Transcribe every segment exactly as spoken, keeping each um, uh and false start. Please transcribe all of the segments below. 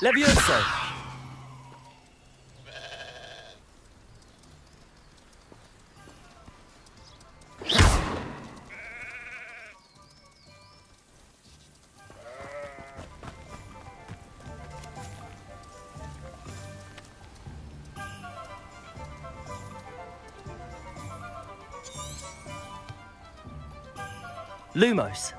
Levioso! Lumos.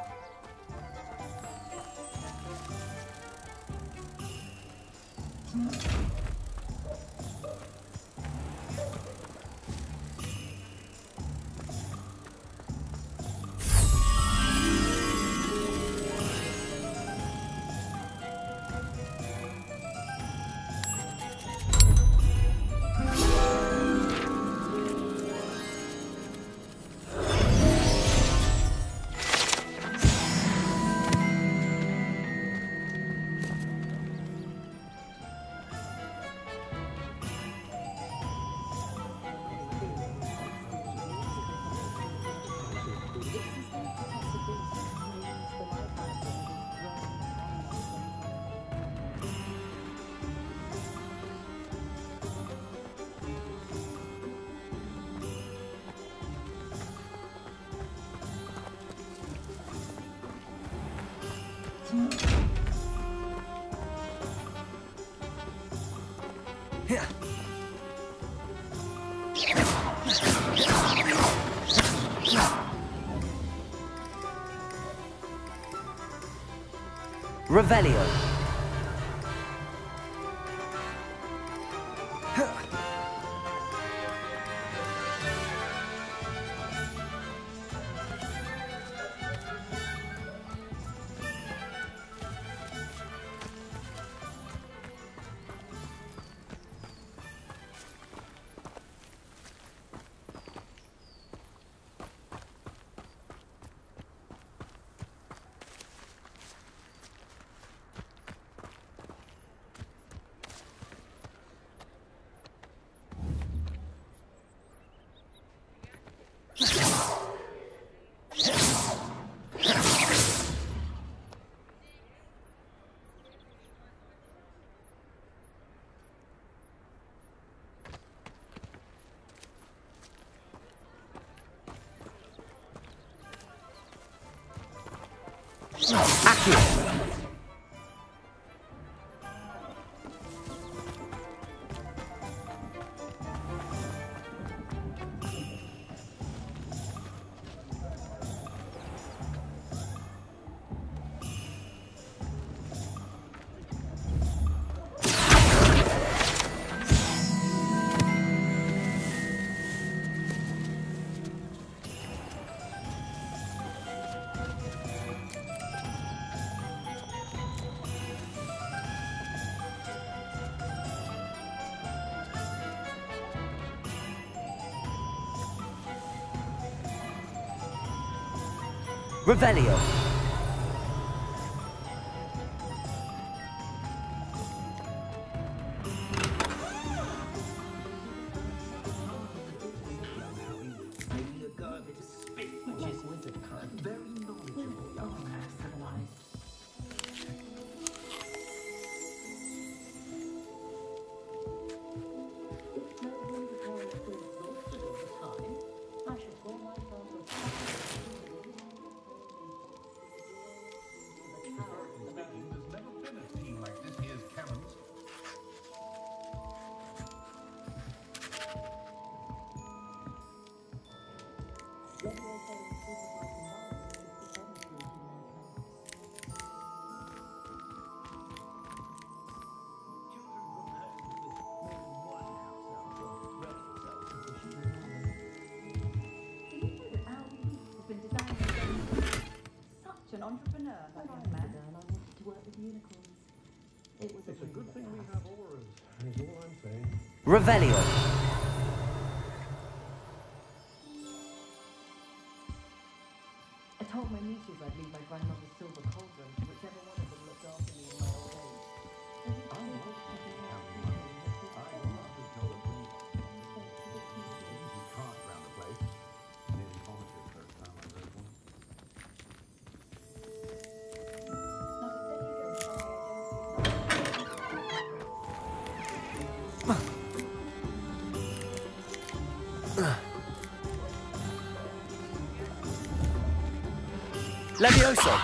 Revelio. Accio. Revelio. Entrepreneur, that young man. I wanted to work with unicorns. It was It's a good thing we have auras, is all I'm saying. Revelio. I told my nieces I'd leave my grandmother's silver cauldron to whichever one of them looked after me in my old age. I want to be happy. I love to tell the truth. You can't round the place. Nearly vomited the first time I heard one. Not a steady Levioso!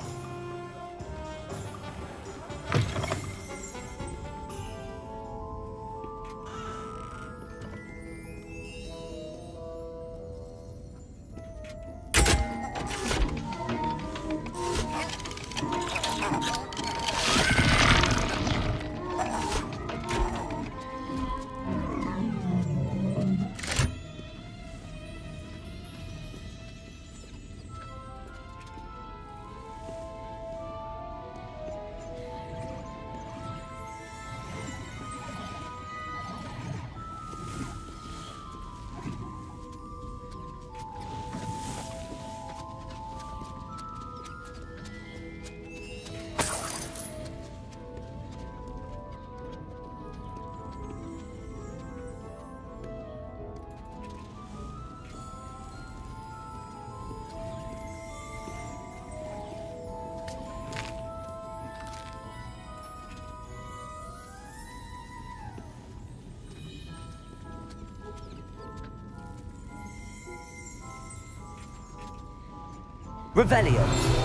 Revelio.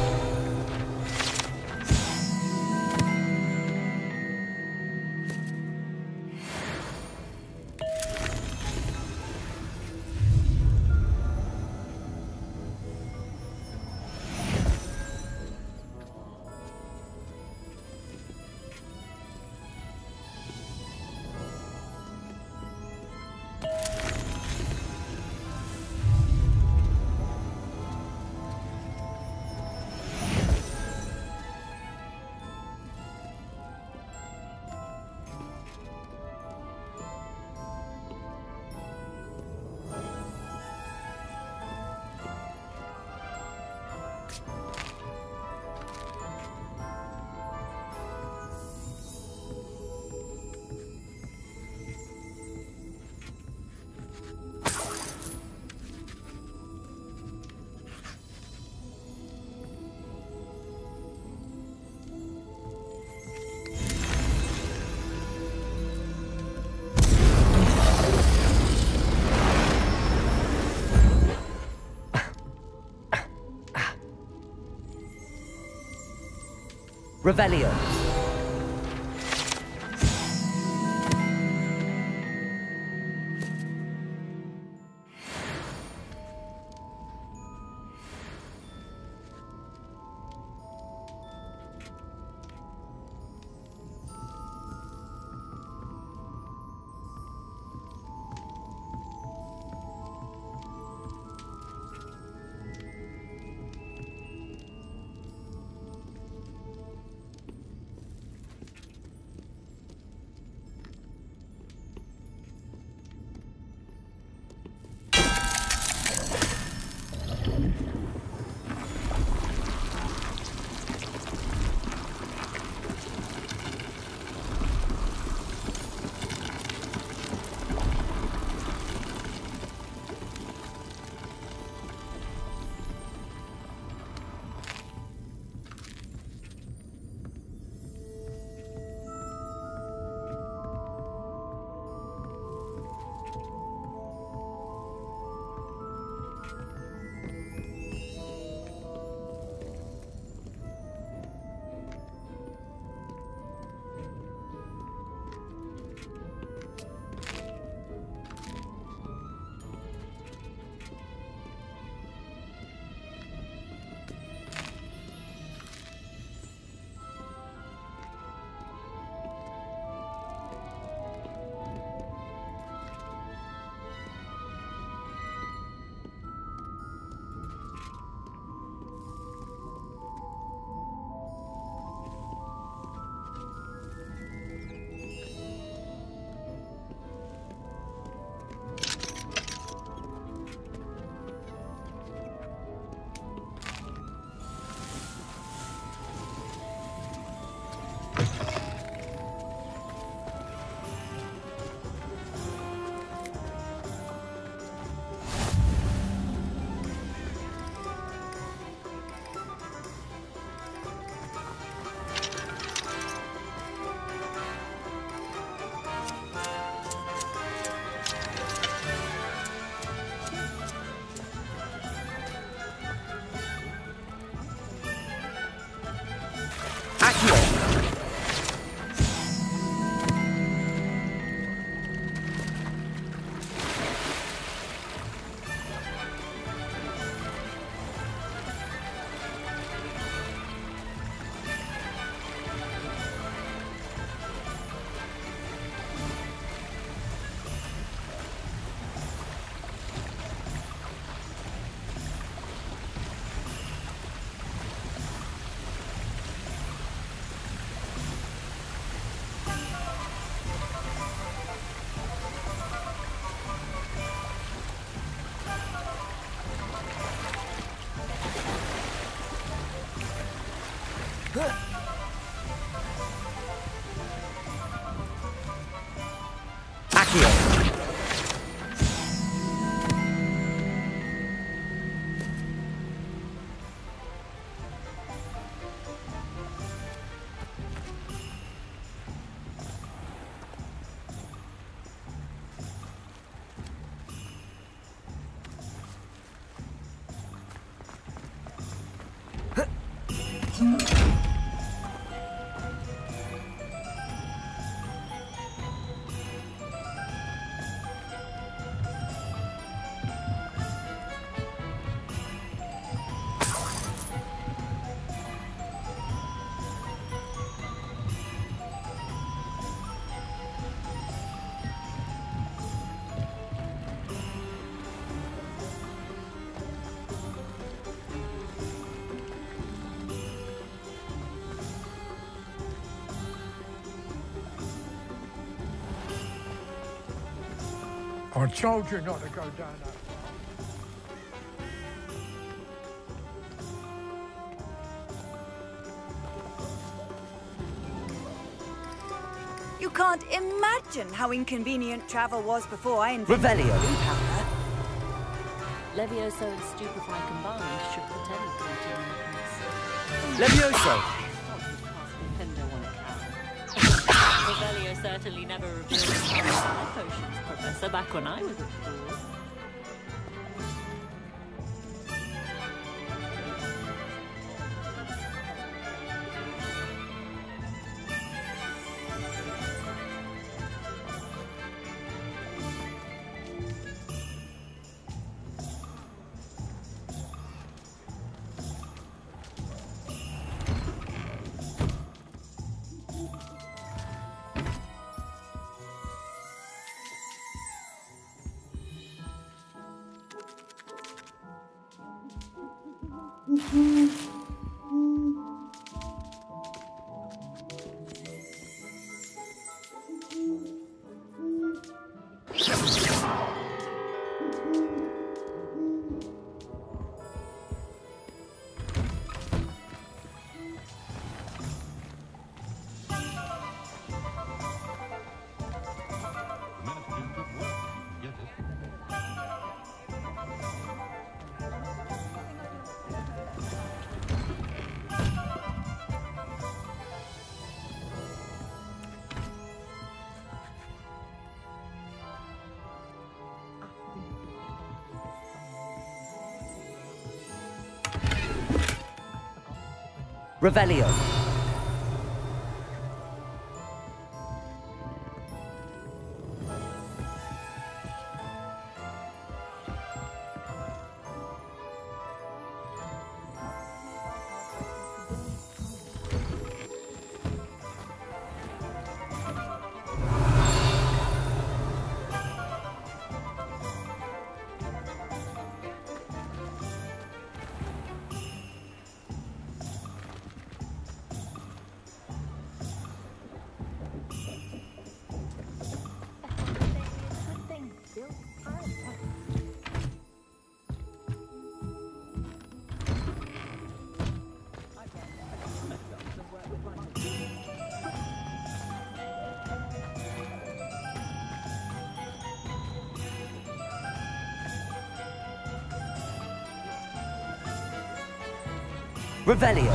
Revelio. Accio. I told you not to go down that far. You can't imagine how inconvenient travel was before I invented Revelio. blue powder. Levioso and Stupefy combined should teleport in weakness. Levioso. Nintendo on account. Revelio certainly never revealed his fire potions, Professor, back when I was at school. Revelio. Revelio.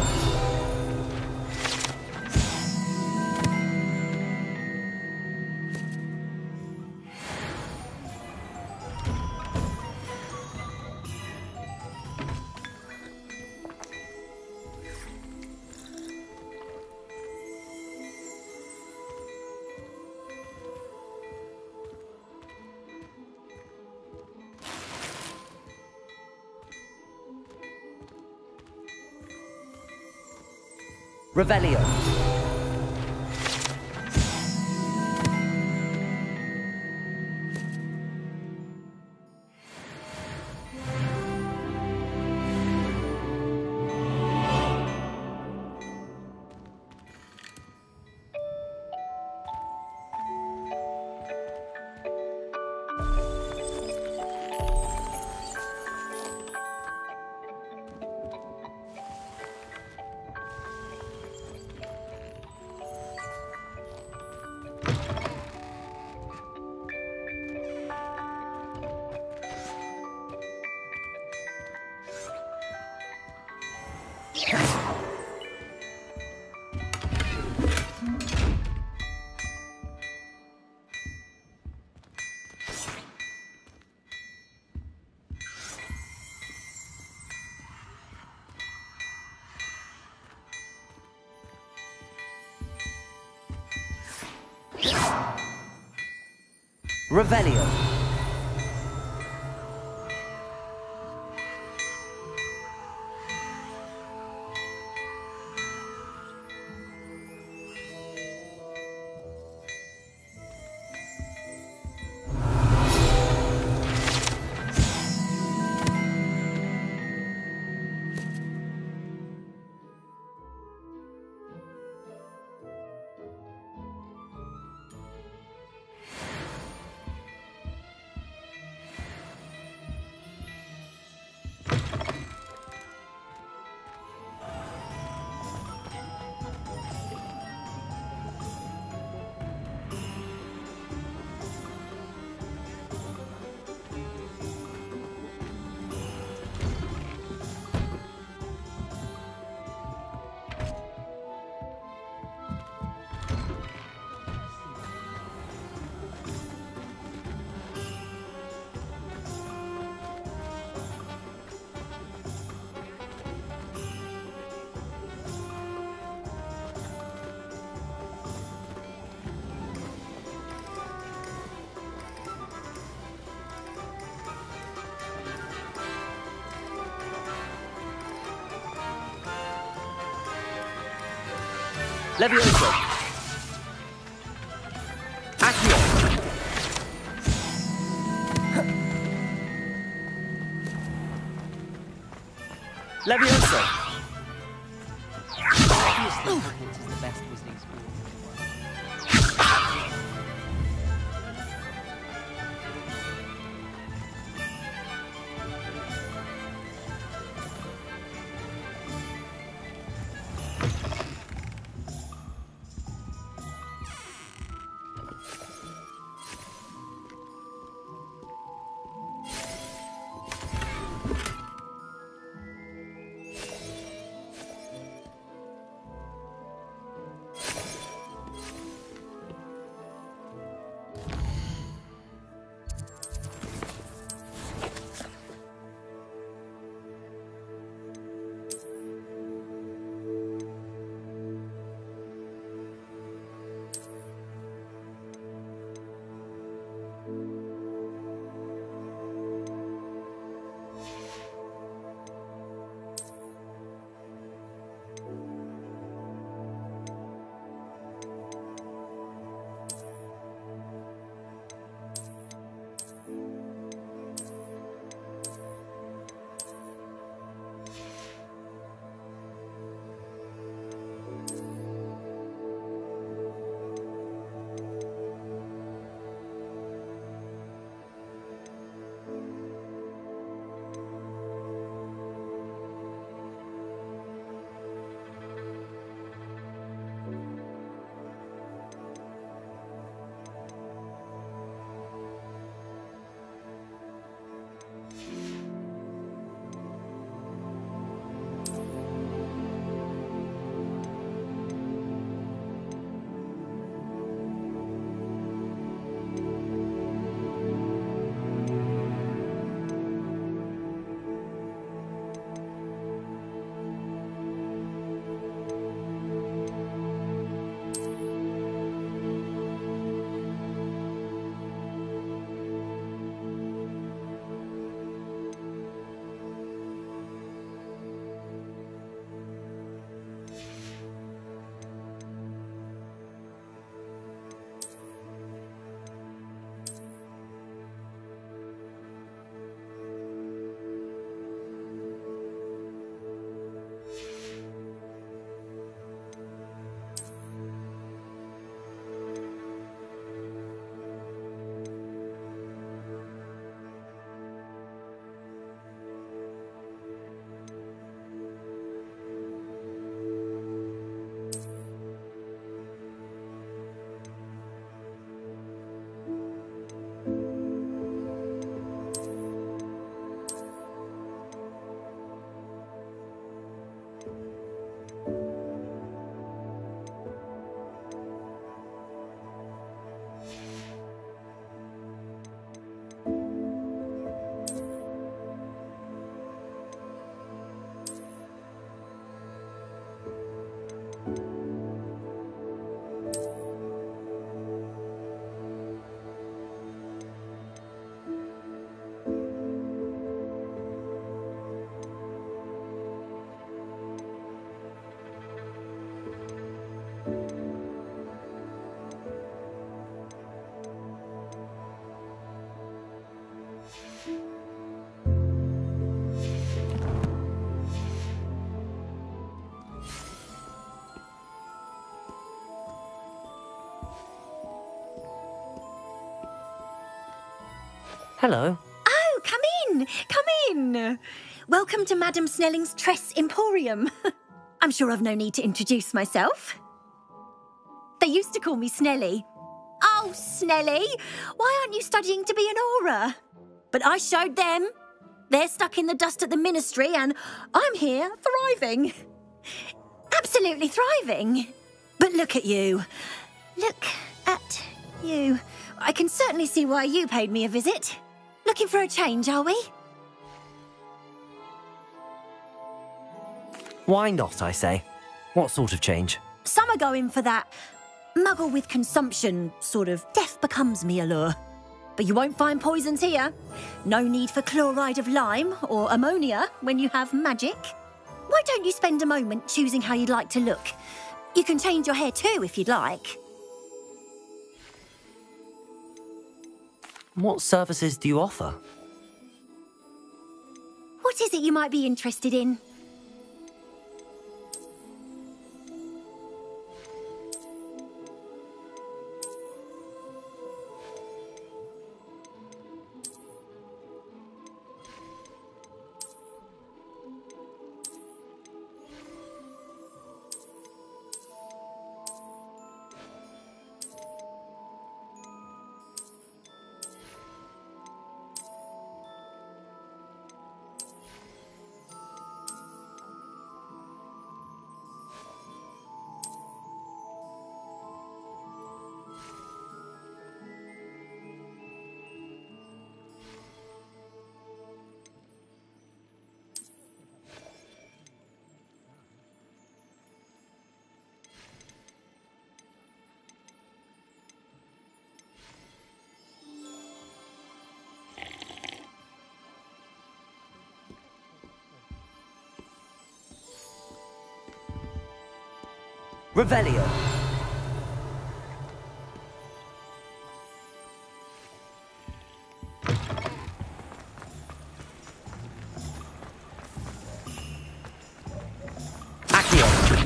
Revelio. Revelio. Levioso. Accio. Levioso. Obviously, Hogwarts is the best wizarding school in the world. Hello. Oh, come in, come in. Welcome to Madame Snelling's Tress Emporium. I'm sure I've no need to introduce myself. They used to call me Snelly. Oh, Snelly, why aren't you studying to be an Auror? But I showed them. They're stuck in the dust at the Ministry and I'm here thriving. Absolutely thriving. But look at you. Look at you. I can certainly see why you paid me a visit. Looking for a change, are we? Why not, I say? What sort of change? Some are going for that muggle with consumption, sort of death becomes me allure. But you won't find poisons here. No need for chloride of lime or ammonia when you have magic. Why don't you spend a moment choosing how you'd like to look? You can change your hair too if you'd like. What services do you offer? What is it you might be interested in? Revelio. Accio.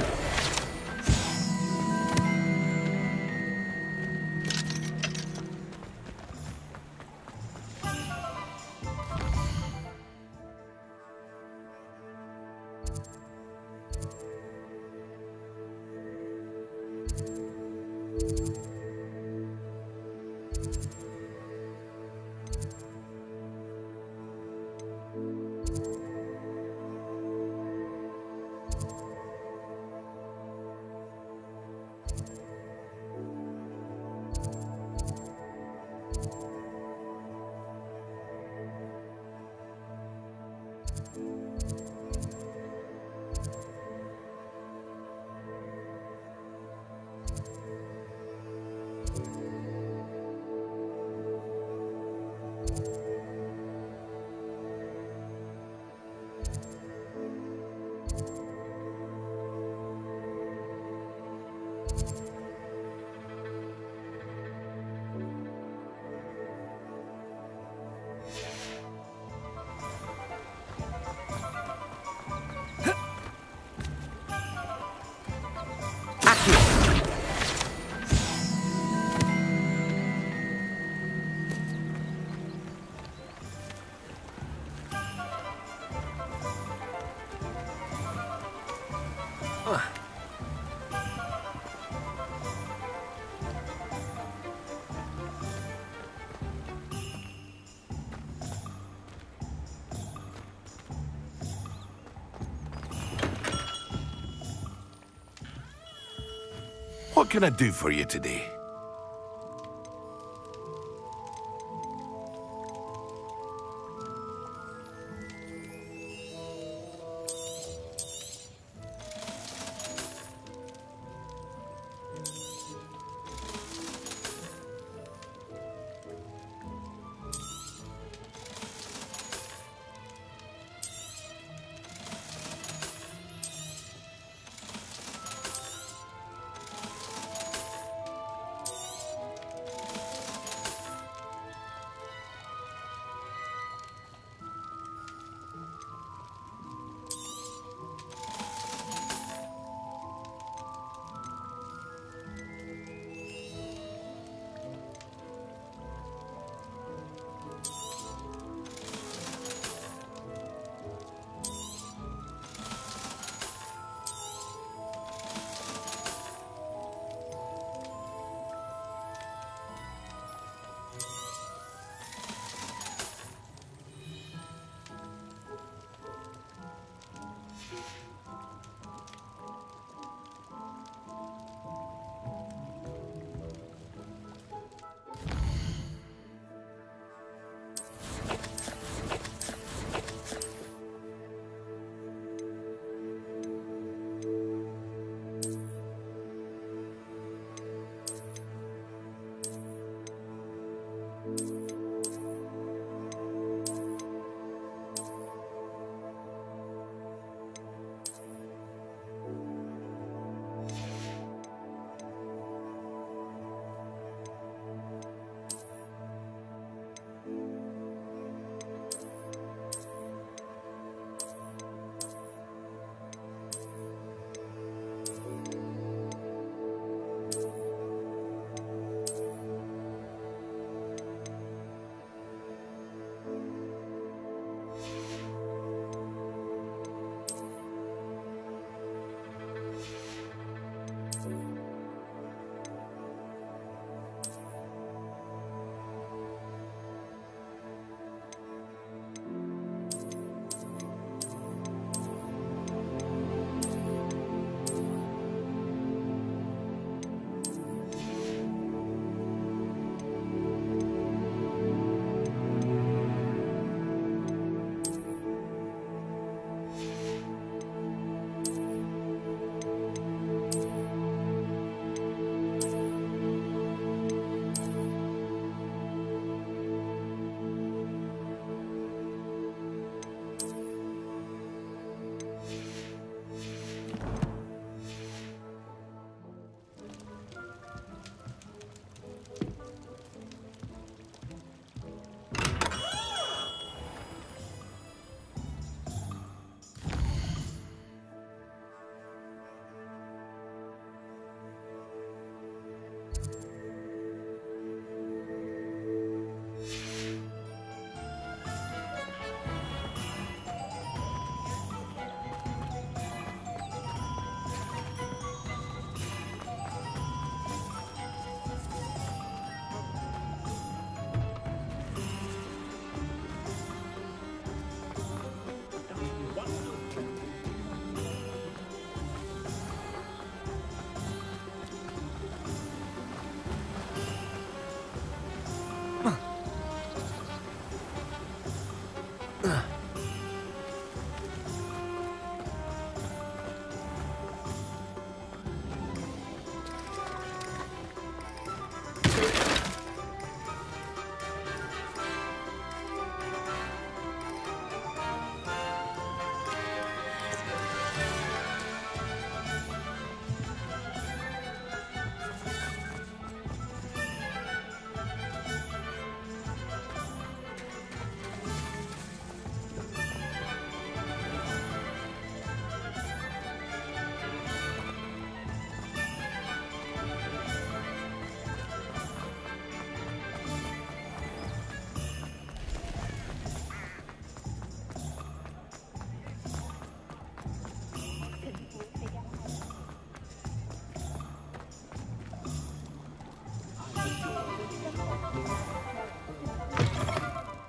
What can I do for you today?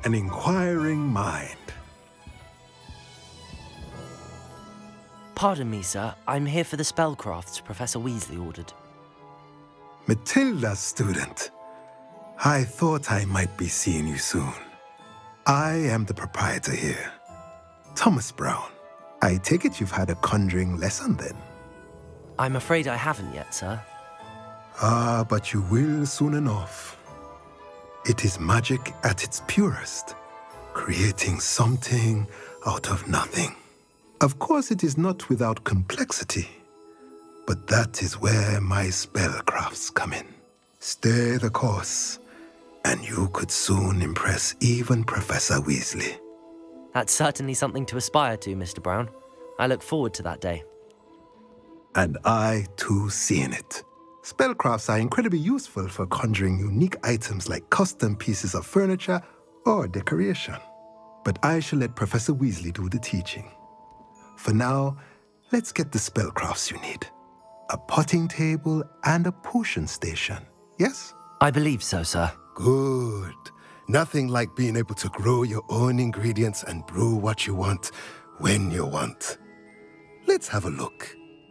an inquiring mind. Pardon me, sir. I'm here for the spellcrafts Professor Weasley ordered. Matilda's student. I thought I might be seeing you soon. I am the proprietor here, Thomas Brown. I take it you've had a conjuring lesson then? I'm afraid I haven't yet, sir. Ah, but you will soon enough. It is magic at its purest, creating something out of nothing. Of course, it is not without complexity, but that is where my spellcrafts come in. Stay the course, and you could soon impress even Professor Weasley. That's certainly something to aspire to, Mister Brown. I look forward to that day. And I, too, seeing it. Spellcrafts are incredibly useful for conjuring unique items like custom pieces of furniture or decoration. But I shall let Professor Weasley do the teaching. For now, let's get the spellcrafts you need. A potting table and a potion station, yes? I believe so, sir. Good. Nothing like being able to grow your own ingredients and brew what you want when you want. Let's have a look.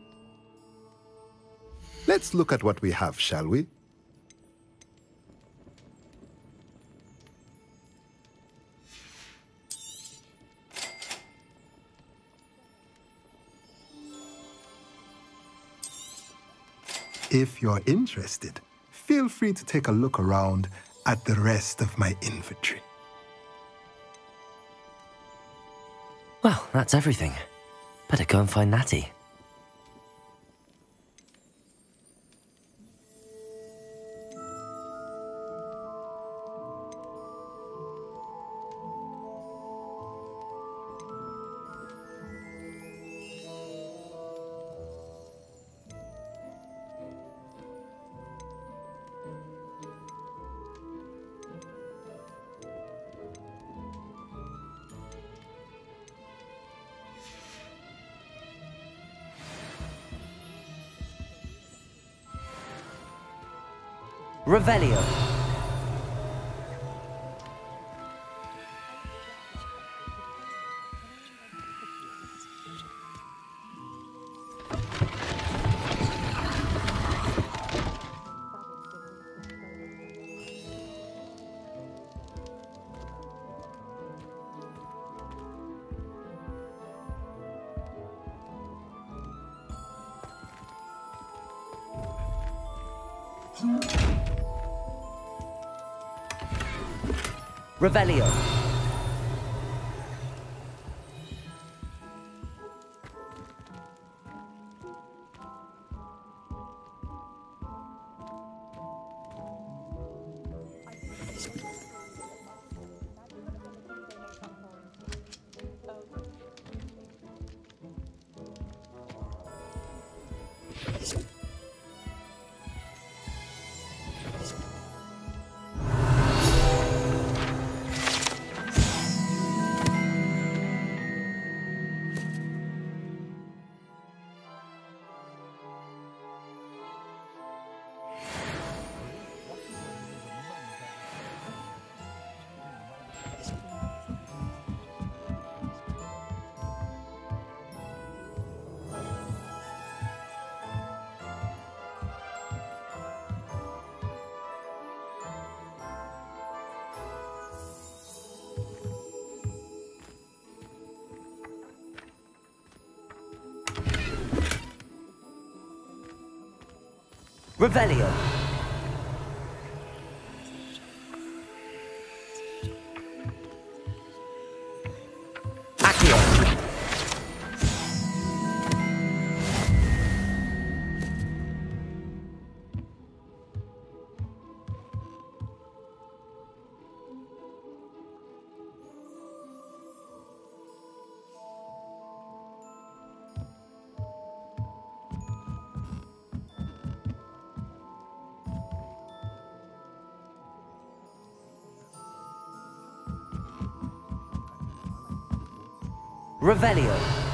Let's look at what we have, shall we? If you're interested, feel free to take a look around at the rest of my inventory. Well, that's everything. Better go and find Natty. Revelio. Revelio. Revelio. Accio. Revelio.